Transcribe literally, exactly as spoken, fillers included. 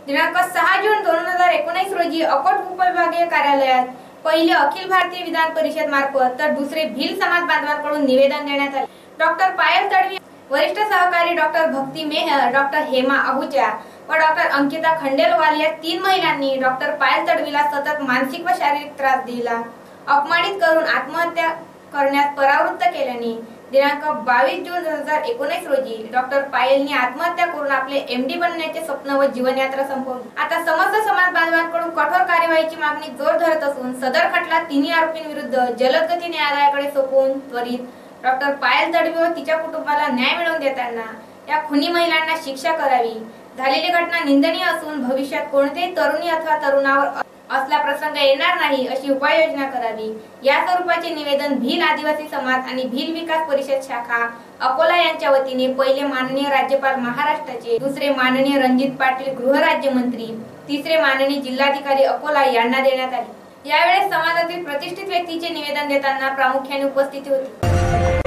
दिनांक सहा जून दोन हजार एकोणीस रोजी अकोट उपविभागीय कार्यालयात पहिले अखिल भारतीय विधान परिषद मार्फत तर दुसरे भिल समाज बांधवांकडून निवेदन देण्यात आले। डॉक्टर पायल तडवी, वरिष्ठ सहकारी डॉक्टर भक्ती मेहर, डॉक्टर हेमा आहुजा व डॉक्टर अंकिता खंडेलवाल या तीन महिलांनी डॉक्टर पायल तडवीला सतत मानसिक व शारीरिक त्रास दिला, अपमानित करून आत्महत्या करण्यास परावृत्त केल्याने दिनांक बावीस जून दोन हजार एकोणीस रोजी डॉक्टर पायलनी आत्महत्या करून आपले एमडी बनण्याचे स्वप्न व जीवनयात्रा संपवली। आता समस्त समाज बांधवांकडून कठोर कार्यवाहीची मागणी जोर धरत असून सदर खटला तिन्ही आरोपींविरुद्ध जलद गती न्यायालयाकडे सोपवून त्वरित डॉक्टर पायल तडवी व तिच्या कुटुंबाला न्याय मिळवून देताना या खुनी महिलांना शिक्षा करावी। झालेली घटना निंदनीय असून भविष्यात कोणतेही तरुणी अथवा तरुणावर असला प्रसंग येणार नाही अशी उपाययोजना करावी। या स्वरूपाचे निवेदन भील आदिवासी समाज आणि भील विकास परिषद शाखा अकोला यांच्या वतीने पहिले माननीय राज्यपाल महाराष्ट्राचे, दुसरे माननीय रणजित पाटील गृहराज्यमंत्री, तिसरे माननीय जिल्हाधिकारी अकोला यांना देण्यात आले। यावेळेस समाजातील प्रतिष्ठित व्यक्तीचे निवेदन देताना प्रामुख्याने उपस्थित होते।